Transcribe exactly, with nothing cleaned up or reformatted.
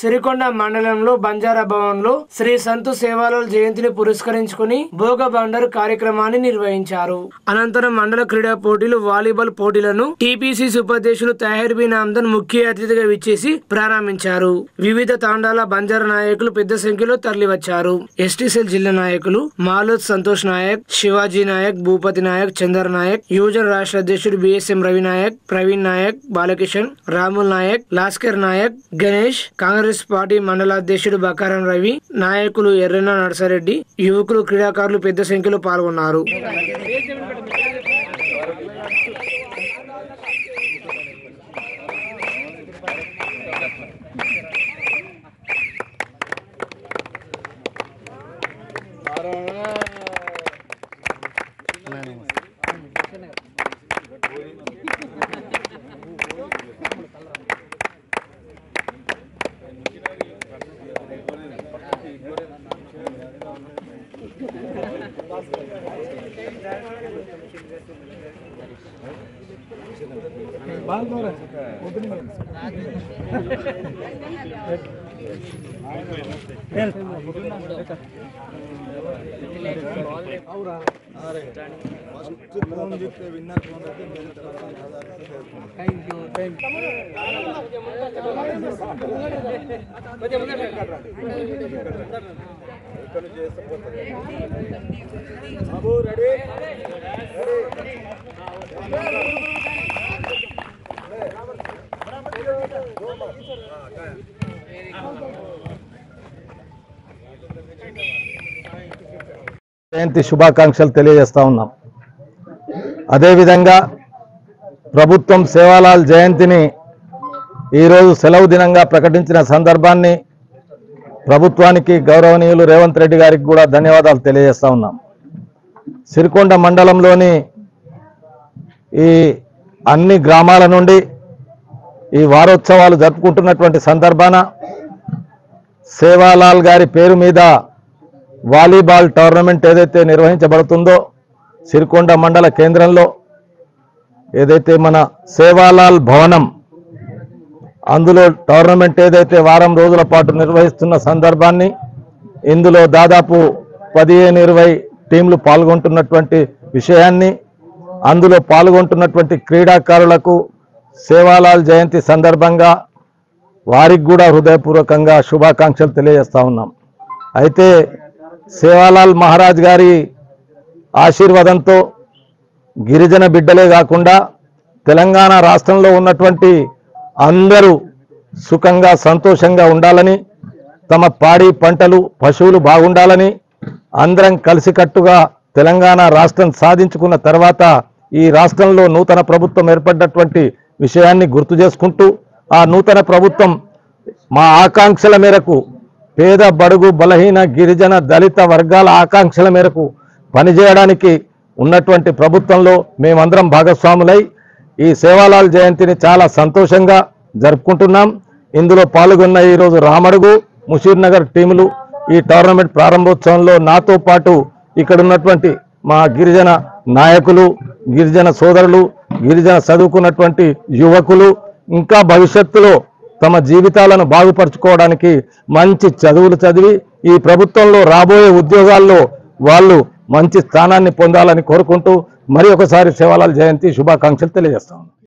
సిరికొండ మండలంలో బంజారా భవన్లో శ్రీ సంతు సేవాలాల్ జయంతిని పురస్కరించుకుని భోగ బండర్ కార్యక్రమాన్ని నిర్వహించారు. అనంతరం మండల క్రీడా పోటీలు, వాలీబాల్ పోటీలను టీపీసీసీ ఉపాధ్యక్షులు తాహిర్ బిన్ ఆమ్దన్ ముఖ్య అతిథిగా విచ్చేసి ప్రారంభించారు. వివిధ తాండాల బంజారా నాయకులు పెద్ద సంఖ్యలో తరలివచ్చారు. ఎస్టీసీఎల్ జిల్లా నాయకులు మాలోత్ సంతోష్ నాయక్, శివాజీ నాయక్, భూపతి నాయక్, చందర్ నాయక్, యువజన రాష్ట్ర అధ్యక్షుడు బిఎస్ఎం రవి నాయక్, ప్రవీణ్ నాయక్, బాలకిషన్, రాముల్ నాయక్, లాస్కర్ నాయక్, గణేష్, కాంగ్రెస్ పార్టీ మండలాధ్యక్షుడు బకారం రవి, నాయకులు ఎర్రన్న నర్సారెడ్డి, యువకులు, క్రీడాకారులు పెద్ద సంఖ్యలో పాల్గొన్నారు. జయంతి శుభాకాంక్షలు తెలియజేస్తా ఉన్నాం. అదేవిధంగా ప్రభుత్వం సేవాలాల్ జయంతిని ఈరోజు సెలవు దినంగా ప్రకటించిన సందర్భాన్ని ప్రభుత్వానికి, గౌరవనీయులు రేవంత్ రెడ్డి గారికి కూడా ధన్యవాదాలు తెలియజేస్తా ఉన్నాం. సిరికొండ మండలంలోని ఈ అన్ని గ్రామాల నుండి ఈ వారోత్సవాలు జరుపుకుంటున్నటువంటి సందర్భాన సేవాలాల్ గారి పేరు మీద వాలీబాల్ టోర్నమెంట్ ఏదైతే నిర్వహించబడుతుందో సిరికొండ మండల కేంద్రంలో ఏదైతే మన సేవాలాల్ భవనం అందులో టోర్నమెంట్ ఏదైతే వారం రోజుల పాటు నిర్వహిస్తున్న సందర్భాన్ని ఇందులో దాదాపు పదిహేను ఇరవై టీంలు పాల్గొంటున్నటువంటి విషయాన్ని, అందులో పాల్గొంటున్నటువంటి క్రీడాకారులకు సేవాలాల్ జయంతి సందర్భంగా వారికి కూడా హృదయపూర్వకంగా శుభాకాంక్షలు తెలియజేస్తా ఉన్నాం. అయితే సేవాలాల్ మహారాజ్ గారి ఆశీర్వాదంతో గిరిజన బిడ్డలే కాకుండా తెలంగాణ రాష్ట్రంలో ఉన్నటువంటి అందరూ సుఖంగా, సంతోషంగా ఉండాలని, తమ పాడి పంటలు, పశువులు బాగుండాలని, అందరం కలిసికట్టుగా తెలంగాణ రాష్ట్రం సాధించుకున్న తర్వాత ఈ రాష్ట్రంలో నూతన ప్రభుత్వం ఏర్పడినటువంటి విషయాన్ని గుర్తు చేసుకుంటూ ఆ నూతన ప్రభుత్వం మా ఆకాంక్షల మేరకు, పేద బడుగు బలహీన గిరిజన దళిత వర్గాల ఆకాంక్షల మేరకు పనిచేయడానికి ఉన్నటువంటి ప్రభుత్వంలో మేమందరం భాగస్వాములై ఈ సేవాలాల్ జయంతిని చాలా సంతోషంగా జరుపుకుంటున్నాం. ఇందులో పాల్గొన్న ఈరోజు రామడుగు, ముషీర్ నగర్ టీములు ఈ టోర్నమెంట్ ప్రారంభోత్సవంలో నాతో పాటు ఇక్కడ ఉన్నటువంటి మా గిరిజన నాయకులు, గిరిజన సోదరులు, గిరిజన చదువుకున్నటువంటి యువకులు ఇంకా భవిష్యత్తులో తమ జీవితాలను బాగుపరచుకోవడానికి మంచి చదువులు చదివి ఈ ప్రభుత్వంలో రాబోయే ఉద్యోగాల్లో వాళ్ళు మంచి స్థానాన్ని పొందాలని కోరుకుంటూ మరి ఒకసారి సేవాలాల్ జయంతి శుభాకాంక్షలు తెలియజేస్తాం.